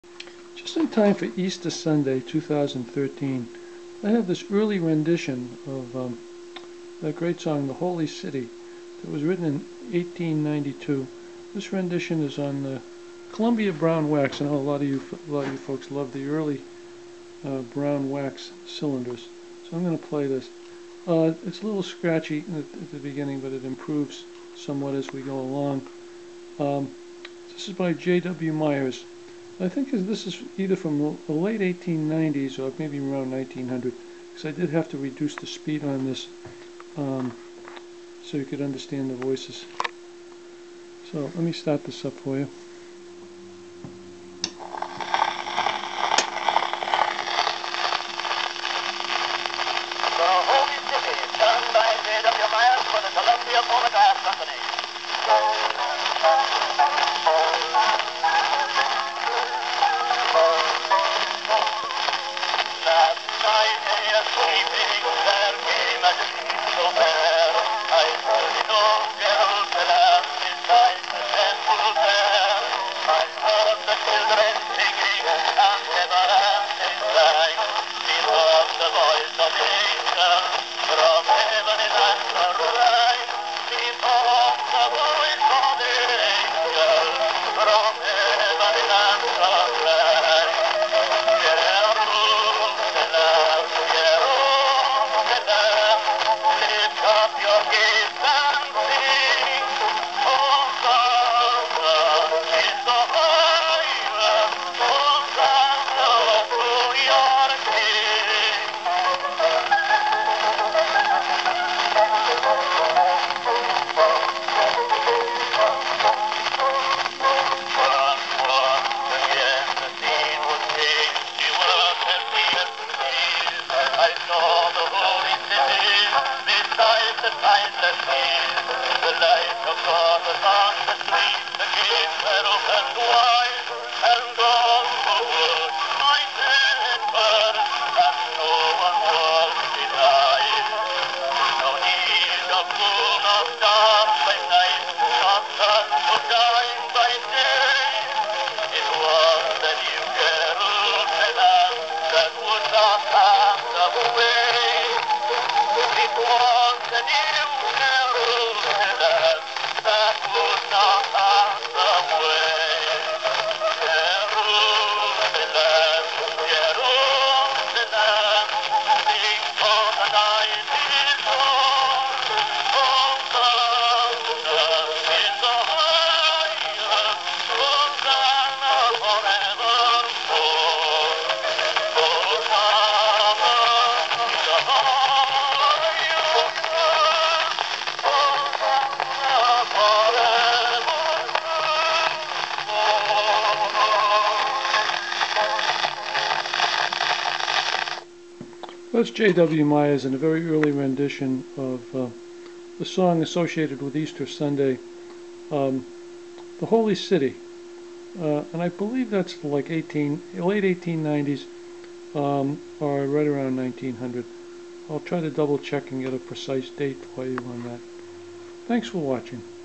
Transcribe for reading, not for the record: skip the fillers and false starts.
Just in time for Easter Sunday 2013, I have this early rendition of that great song, The Holy City, that was written in 1892. This rendition is on the Columbia brown wax. I know a lot of you folks love the early brown wax cylinders. So I'm going to play this. It's a little scratchy at the beginning, but it improves somewhat as we go along. This is by J.W. Myers. I think this is either from the late 1890s or maybe around 1900, because I did have to reduce the speed on this so you could understand the voices. So let me start this up for you. The Holy City, sung by J.W. Myers for the Columbia Phonograph Company. Last night in your sleeping there came a dream so fair. I heard in old Jerusalem beside the temple fair. I heard the children singing and everlasting sang. Behold the voice of the angel from heaven in answer rang. Behold the voice of the angel from heaven in answer rang. Lift up your gaze and sing. Hosanna in the highest. Hosanna to your King. Once again the scene was changed. You were tempted to gaze. I saw the holy city beside the timeless seas. The light of God was on the street. The gates were opened wide, and all the world might in birth, and no one was denied. No need of moon or stars by night, nor sun to shine by day. It was the new Jerusalem that would not pass away. It was the new Jerusalem that would not pass away. Jerusalem, Jerusalem, sing for the night is yours. Hosanna in the highest, Hosanna forevermore. Hosanna in the highest, Hosanna forevermore. That's J.W. Myers in a very early rendition of the song associated with Easter Sunday, The Holy City. And I believe that's like late 1890s or right around 1900. I'll try to double check and get a precise date for you on that. Thanks for watching.